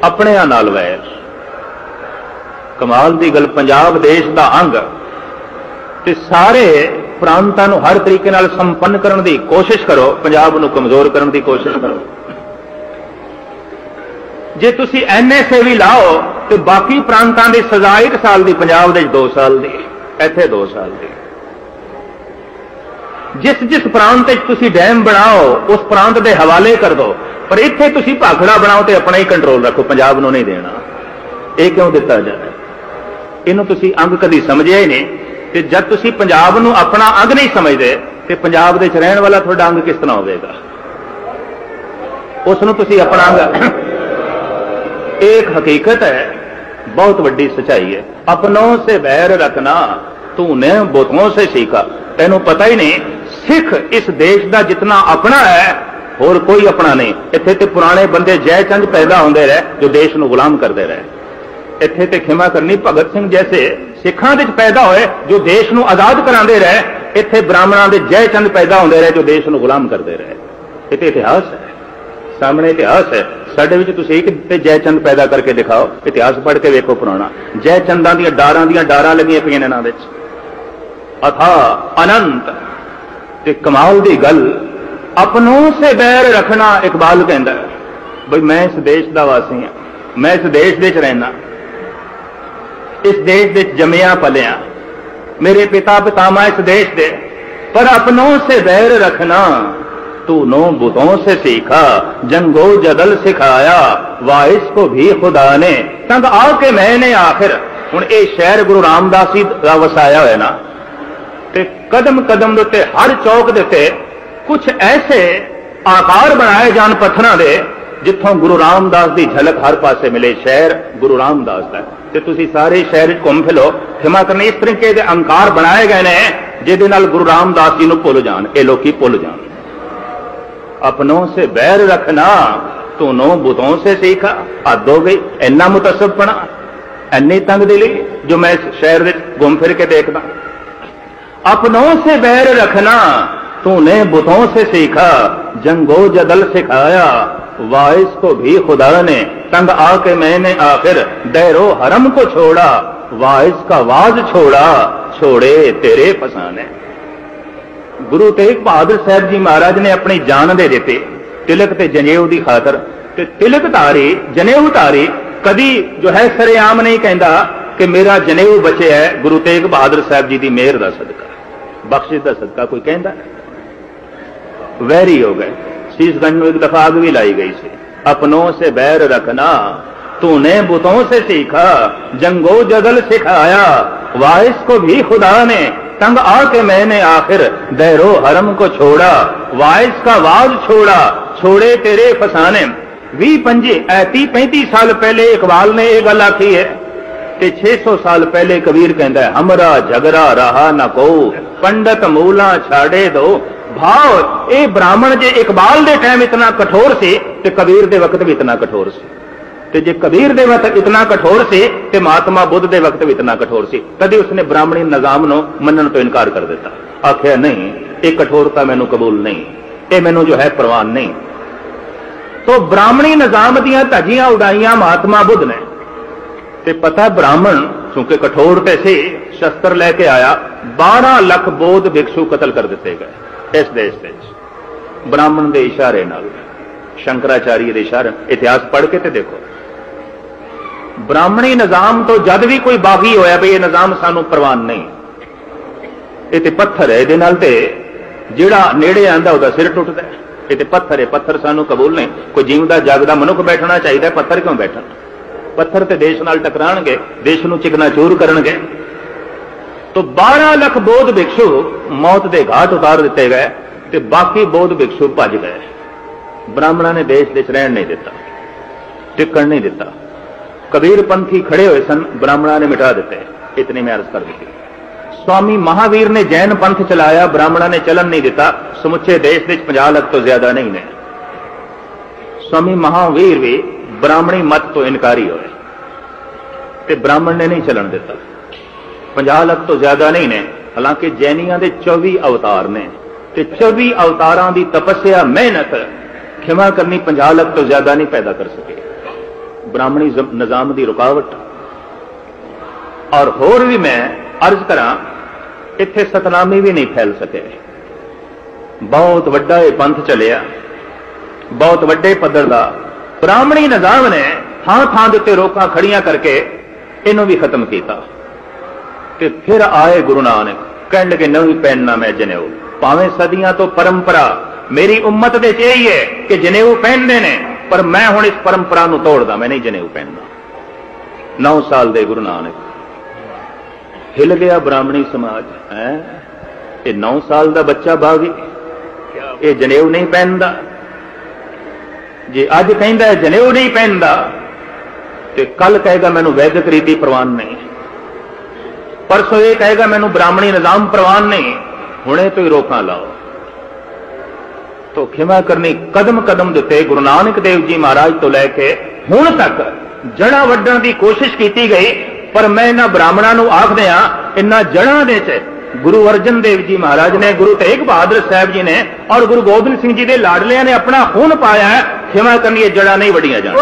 अपणियां नाल वैर। कमाल दी गल, पंजाब देश दा अंग ते सारे प्रांतां नूं हर तरीके नाल संपन्न करन दी कोशिश करो, पंजाब नूं कमजोर करन दी कोशिश करो। जे तुसी NSA भी लाओ तो बाकी प्रांतां दी सजा 1 साल दी, पंजाब दे 2 साल दी, इत्थे 2 साल दी। जिस जिस प्रांत तुसी डैम बनाओ उस प्रांत के हवाले कर दो, पर इत्थे तुसी भाखड़ा बनाओ तो अपना ही कंट्रोल रखो, पंजाब नूं नहीं देना। ये क्यों दिता जाए? इन्हूं तुसी अंग कदी समझिया ही नहीं। ते जब तुसी पंजाब नूं अपना अंग नहीं समझते तो पंजाब दे रहण वाला तुहाडा अंग किस तरह होवेगा? उसनूं तुसी अपना अंग। एक हकीकत है, बहुत बड़ी सच्चाई है। अपनों से बैर रखना तूने बुतों से सीखा। तेनों पता ही नहीं, सिख इस देश का जितना अपना है होर कोई अपना नहीं। इत्थे ते पुराने बंदे जय चंद पैदा होंदे रहे जो देश नूं गुलाम करते रहे। इत्थे ते खिमा करनी भगत सिंह जैसे सिखां दे पैदा होए जो देश नूं आजाद करांदे रहे। इत्थे ब्राह्मणां दे जय चंद पैदा होंदे रहे जो देश नूं गुलाम करते रहे। ये तो इतिहास है, सामने इतिहास है। साडे विच तुसीं एक ते जय चंद पैदा करके दिखाओ, इतिहास पढ़ के वेखो पुराना। जय चंदां दियां डारां लगियां पईआं इन्हां विच, अथा अनंत। ते कमाल दी गल, अपनों से बैर रखना। इकबाल कहंदा बई मैं इस देश दा वासी हां, मैं इस देश विच रहना, इस देश विच जम्मिया पलिया, मेरे पिता पितामह इस देश दे, पर अपनों से बैर रखना तूनो बुतों से सीखा। जंगो जदल सिखाया वाइस को भी खुदा ने, तंग आके मैंने आखिर। हुण ये शहर गुरु रामदास जी दा वसाया होया ना, ते कदम कदम दे हर चौक दे कुछ ऐसे आकार बनाए जान पत्थरां दे जिथों गुरु रामदास की झलक हर पासे मिले। शहर गुरु रामदास का, ते तुसी सारे शहर घूम फिलो, खिमा करने इस तरीके के अंकार बनाए गए हैं जिहदे नाल गुरु रामदास जी नूं भुल जान, ये लोग भुल जान। अपनों से बैर रखना तूनों बुतों से सीखा। हद हो गई, इन्ना मुतसबपना, इन्नी तंग दिली जो मैं इस शहर में घूम फिर के देखदा। अपनों से बैर रखना तूने बुतों से सीखा, जंगो जदल सिखाया वाइस को भी खुदा ने, तंग आके मैंने आखिर दैरो हरम को छोड़ा, वाइस का वाज छोड़ा, छोड़े तेरे फसाने। गुरु तेग बहादुर साहब जी महाराज ने अपनी जान दे दिते तिलक ते जनेऊ की खातर। ते तिलक धारी जनेऊ धारी कदी जो है सरेआम नहीं कहता कि मेरा जनेऊ बचे है गुरु तेग बहादुर साहब जी की मेहर का सदका, बख्शिश का सदका। कोई कहता वैरी हो गए। शीशगंज में एक दफा आग भी लाई गई थी। अपनों से बैर रखना तूने बुतों से सीखा, जंगो जदल सिखाया वाइस को भी खुदा ने, तंग आके मैंने आखिर दैरो हरम को छोड़ा, वाइस का वाज छोड़ा, छोड़े तेरे फसाने। 30-35 साल पहले इकबाल ने यह गल आखी है कि 600 साल पहले कबीर कहता है हमरा झगड़ा रहा न को, पंडित मूला छाड़े दो। भाव ये ब्राह्मण जे इकबाल दे टाइम इतना कठोर से ते कबीर दे वक्त भी इतना कठोर से, ते जे कबीर दे वक्त इतना कठोर से ते महात्मा बुद्ध दे वक्त भी इतना कठोर से। कभी उसने ब्राह्मणी निजाम नो मनन तो इनकार कर देता, आख्या नहीं ये कठोरता मैनू कबूल नहीं, ये मैनू जो है प्रवान नहीं। तो ब्राह्मणी निजाम दियां धजियां उड़ाइयां महात्मा बुद्ध ने। ते पता ब्राह्मण चूंकि कठोर पे से शस्त्र लेके आया, 12 लाख बौद्ध भिक्षु कतल कर दिते गए इस देश में ब्राह्मण के इशारे नाल, शंकराचार्य के इशारे। इतिहास पढ़ के ते देखो, ब्राह्मणी निजाम तो जद भी कोई बागी होया भी ये निजाम सानू प्रवान नहीं, ये ते पत्थर है, ये नाल ते जिहड़ा नेड़े आंदा उहदा सिर टुटदा है। ये ते पत्थर है, पत्थर सानू कबूल नहीं। कोई जीवदा जागदा मनुख बैठना चाहिए, पत्थर क्यों बैठन? पत्थर ते देश नाल टकराणगे, देश नू चिकनाचूर करनगे। तो 12 लाख बौद्ध भिक्षु मौत के घाट उतार दिते गए ते बाकी बौद्ध भिक्षु भज गए। ब्राह्मणों ने देश विच रहन नहीं दिता, टिकण नहीं दिता। कबीर पंथी खड़े हुए सन, ब्राह्मणों ने मिटा दिते। इतनी मैं अर्ज कर दी। स्वामी महावीर ने जैन पंथ चलाया, ब्राह्मणों ने चलन नहीं दिता। समुचे देश में 50 लाख तो ज्यादा नहीं ने। स्वामी महावीर भी ब्राह्मणी मत तो इनकारी होए ते ब्राह्मण ने नहीं चलन दिता। 50 लाख तो ज्यादा नहीं ने। हालांकि जैनियां दे 24 अवतार ने ते 24 अवतारां दी तपस्या मेहनत खिमा करनी 50 लाख तो ज्यादा नहीं पैदा कर सके। ब्राह्मणी निजाम की रुकावट। और होर भी मैं अर्ज करा, इत्थे सतनामी भी नहीं फैल सके। बहुत वड्डा ये पंथ चलिया, बहुत वड्डे पद्धर का। ब्राह्मणी निजाम ने थां थां दे उत्ते रोकां खड़ियां करके इनू भी खत्म किया। ते फिर आए गुरु नानक, कहण लगे नहीं पहनना मैं जनेऊ। भावें सदियां तो परंपरा मेरी उम्मत दे यही है कि जनेऊ पहनते ने, पर मैं हुण इस परंपरा नूं तोड़दा, मैं नहीं जनेऊ पहनना। 9 साल दे गुरु नानक, हिल गया ब्राह्मणी समाज है। ये 9 साल का बच्चा बागी, ये जनेऊ नहीं पहनता। जे अज कहता है जनेऊ नहीं पहनता, तो कल कहेगा मैनू वैदिक रीति प्रवान नहीं, परसों ये कहेगा मैनू ब्राह्मणी निजाम प्रवान नहीं। हुणे तो ही रोकां लाओ। तो खिमा करनी कदम कदम दिते गुरु नानक देव जी महाराज तो लैके हुण तक जड़ा वड्डण की कोशिश की गई। पर मैं इन्हां ब्राह्मणां नूं आखदे हां, इन्हां जड़ां दे च गुरु अर्जन देव जी महाराज ने, गुरु तेग बहादुर साहब जी ने और गुरु गोबिंद सिंह जी के लाडलियां ने अपना खून पाया है। खिमा करनी ये जड़ा नहीं वड़ियां जाण,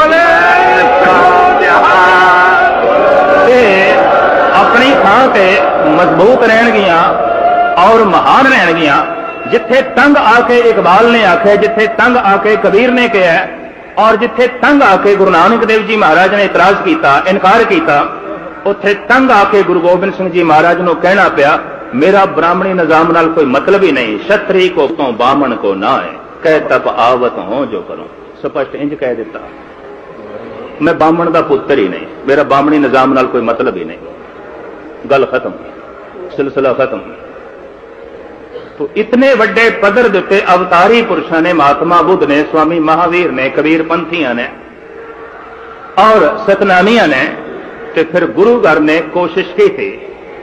अपनी थां ते मजबूत रहणगियां और महान रहणगियां। जिथे तंग आके इकबाल ने आखे, जिथे तंग आके कबीर ने कहा, और जिथे तंग आके गुरु नानक देव जी महाराज ने इतराज किया, इनकार किया, उथे तंग आके गुरु गोबिंद सिंह जी महाराज को कहना पिया, मेरा ब्राह्मणी निजाम नाल कोई मतलब ही नहीं। क्षत्रिय को तो बामण को ना है, कह तप आवत हो जो करो। स्पष्ट इंज कह दिता, मैं बामण का पुत्र ही नहीं, मेरा बामणी निजाम नाल कोई मतलब ही नहीं। गल खत्म, सिलसिला खत्म। तो इतने वड्डे पदर दिते अवतारी पुरुषों ने, महात्मा बुद्ध ने, स्वामी महावीर ने, कबीर पंथियां ने और सतनामियां ने, तो फिर गुरु घर ने कोशिश की थी।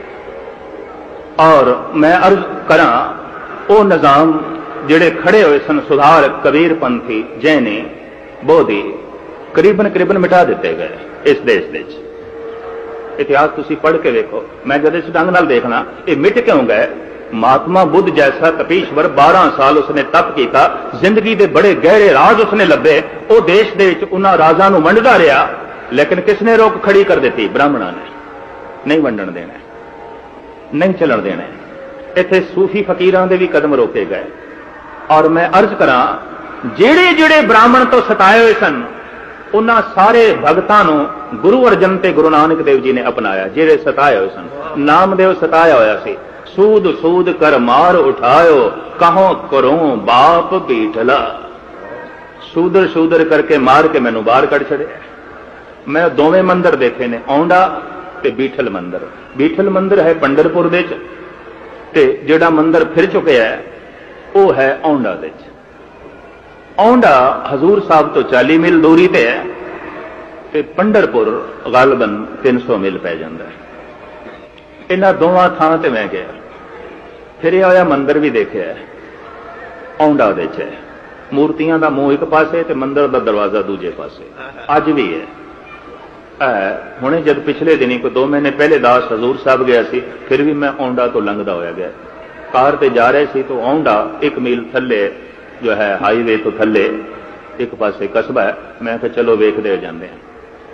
और मैं अर्ज करा, वो निजाम जिहड़े खड़े हुए सन, सुधार कबीर पंथी, जैनी, बोधी, करीबन करीबन मिटा दिते गए इस देश दे। इतिहास तुसी पढ़ के देखो। मैं जब इस ढंग नाल देखना ये मिट क्यों गए। महात्मा बुद्ध जैसा तपीश्वर 12 साल उसने तप किया, जिंदगी के बड़े गहरे राज उसने लभे। वो देश दे विच उन्हां राजां नूं वंडदा रहा, लेकिन किसने रोक खड़ी कर दी? ब्राह्मणा ने। नहीं वंडण देना, नहीं चलन देना। इत्थे सूफी फकीरां दे भी कदम रोके गए। और मैं अर्ज करा, जेड़े जेड़े ब्राह्मण तो सताए हुए सन, उन्हां सारे भगतां नूं गुरु अर्जन ते गुरु नानक देव जी ने अपनाया। जेड़े सताए हुए सन, नामदेव सताया होया सी, सूद सूद कर मार उठायो, कहो करो बाप बीठला। सूदर सूदर करके मार के मैनू बाहर कढ़ छड़े। मैं दोवें मंदिर देखे ने, औंडा ते बीठल मंदिर। बीठल मंदिर है पंडरपुर दे च, ते जेड़ा मंदिर फिर चुके है वो है औंडा दे च। औंडा हजूर साहब तो 40 मील दूरी ते है, ते पंडरपुर गालबन 300 मील पै जांदा है। इन्हां दोवां थां ते मैं गया, फिर होया मंदिर भी देखा है। औंडा दे च है, मूर्तियां दा मूंह एक पासे ते मंदिर दा दरवाजा दूजे पासे, अज भी है। हुणे जब पिछले दिनी कोई 2 महीने पहले दास हजूर साहब गया सी, फिर भी मैं औंडा तो लंघदा होया गया। कार ते जा रहे सी तो औंडा 1 मील थल्ले जो है हाईवे तो थल्ले एक पासे कस्बा है। मैं कहा चलो वेखदे जांदे हैं।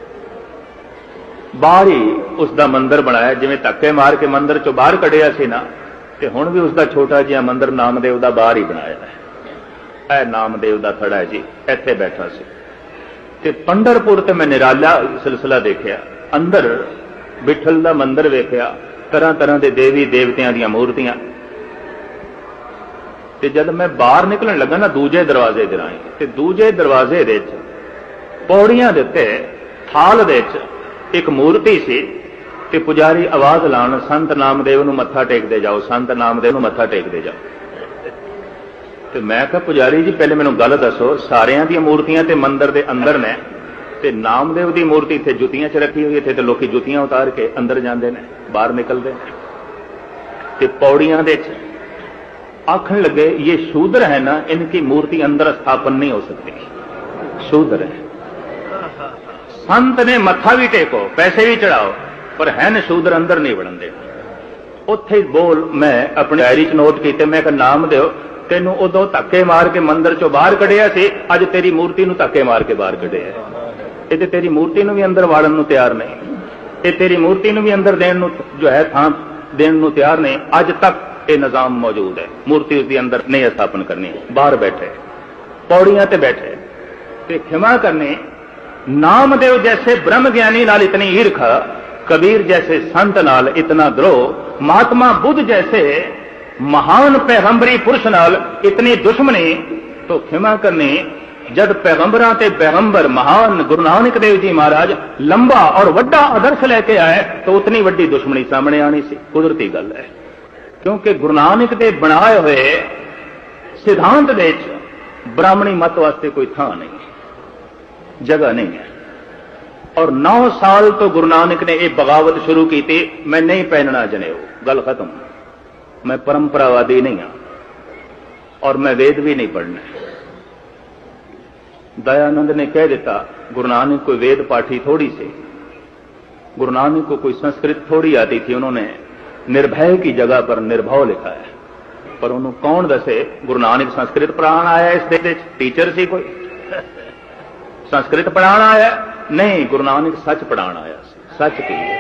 बाहर ही उसका मंदिर बनाया, जिवें धक्के मार के मंदिर चो बाहर कढ़िया सी ना, ते हुण भी उसका छोटा जिहा मंदिर नामदेव का बाहर ही बनाया है। नामदेव का थड़ा है जी, इत्थे बैठा सी। ते पंडरपुर ते मैं निराला सिलसिला देखिया। अंदर बिठल का मंदिर वेख्या, तरह तरह के देवी देवतियां दी मूर्तियां। ते जब मैं बाहर निकलन लगा ना दूजे दरवाजे दे राहीं, ते दूजे दरवाजे दे पौड़ियां दे उत्ते थाल दे एक मूर्ति सी, ते पुजारी आवाज लाण, संत नामदेव नूं मत्था टेकदे जाओ, संत नामदेव नूं मत्था टेकदे जाओ। ते मैं कहा पुजारी जी पहले मैनूं गल दसो, सारियां दी मूर्तियां ते मंदिर दे अंदर ने, ते नामदेव दी मूर्ति इत्थे जुतियां च रखी हुई है, इत्थे ते लोकी जुतियां उतार के अंदर जांदे ने, बाहर निकलदे ने। ते पौड़ियां दे आखण लगे ये शूद्र है ना, इनकी मूर्ति अंदर स्थापन नहीं हो सकती, शूद्र है। संत ने मत्था भी टेको, पैसे भी चढ़ाओ, पर है न शूद्र, अंदर नहीं वड़न देना। उत्थे बोल मैं अपनी डायरी च नोट किए, मैं कहा नामदेव तेनों उदों धक्के मार के मंदिर चो बाहर कढ़िया सी, अज तेरी मूर्ति नूं धक्के मार के बाहर कढ़िया। ये तो तेरी मूर्ति नूं भी अंदर वाड़न नूं तैयार नहीं, ये तेरी मूर्ति नूं भी अंदर देण नूं जो है थां देण नूं तैयार नहीं। अज तक ये निजाम मौजूद है, मूर्ति उसके अंदर नहीं स्थापन करनी, बाहर बैठे पौड़ियां ते बैठे। ते क्षमा करनी, नामदेव जैसे ब्रह्म ज्ञानी नाल इतनी ईर्खा, कबीर जैसे संत नाल इतना द्रोह, महात्मा बुद्ध जैसे महान पैगंबरी पुरुष नाल इतनी दुश्मनी, तो क्षमा करनी जब पैगंबरां ते पैगंबर महान गुरु नानक देव जी महाराज लंबा और वड्डा आदर्श लेके आए तो उतनी वड्डी दुश्मनी सामने आनी सी, कुदरती गल है। क्योंकि गुरु नानक दे बनाए हुए सिद्धांत दे ब्राह्मणी मत वास्ते कोई थां नहीं, जगह नहीं है। और 9 साल तो गुरु नानक ने यह बगावत शुरू की थी, मैं नहीं पहनना जनेऊ, गल खत्म, मैं परंपरावादी नहीं हां और मैं वेद भी नहीं पढ़ना। दयानंद ने कह दिता, गुरु नानक कोई वेद पाठी थोड़ी से, गुरु नानक को कोई संस्कृत थोड़ी आती थी, उन्होंने निर्भय की जगह पर निर्भव लिखा है। पर उन्होंने कौन दसे गुरु नानक संस्कृत पढ़ाना आया, इस देश टीचर सी कोई संस्कृत पढ़ाना आया नहीं, गुरु नानक सच पढ़ाना आया, सच की है।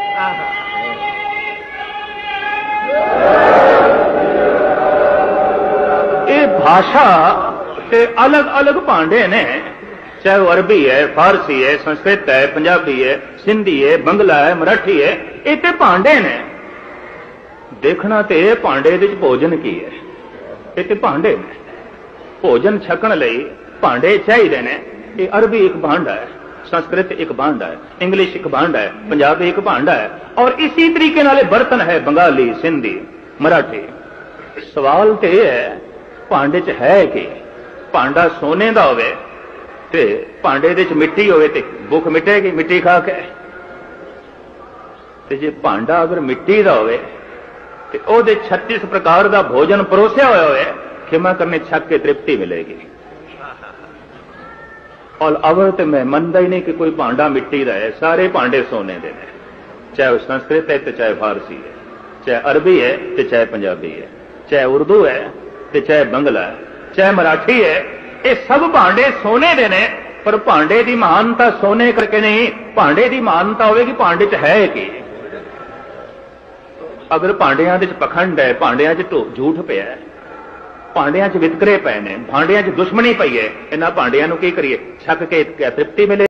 ये भाषा के अलग अलग भांडे ने, चाहे वो अरबी है, फारसी है, संस्कृत है, पंजाबी है, सिंधी है, बंगला है, मराठी है, ये तो भांडे ने। देखना तो यह भांडे दे भोजन की है, ये तो भांडे ने, भोजन छकण लई भांडे चाहिए ने। ये अरबी एक भांडा है, संस्कृत एक भांडा है, इंग्लिश एक भांडा है, पंजाबी एक भांडा है, और इसी तरीके नाले बर्तन है बंगाली, सिंधी, मराठी। सवाल तो यह है भांडे च है कि भांडा सोने का होवे ते भांडे दे च मिट्टी होवे ते भुख मिटेगी मिट्टी खा के, ते जे भांडा अगर मिट्टी का होवे ते ओदे 36 प्रकार का भोजन परोसिया होया होवे, क्षमा करने छक के तृप्ति मिलेगी। और अवल तो मैं मनता ही नहीं कि कोई भांडा मिट्टी का है, सारे भांडे सोने दे ने, चाहे वो संस्कृत है तो चाहे फारसी है, चाहे अरबी है तो चाहे पंजाबी है, चाहे उर्दू है तो चाहे बंगला है, चाहे मराठी है, ये सब भांडे सोने दे ने। पर भांडे की महानता सोने करके नहीं, भांडे की महानता होगी भांडे च है कि। अगर भांडिया च पखंड है, भांडिया च झूठ पिया है, भांडिया च वितकरे पे ने, भांडिया च दुश्मनी पई है, इन्हां भांडिया नूं की करिए, छक के क्या तृप्ति मिले।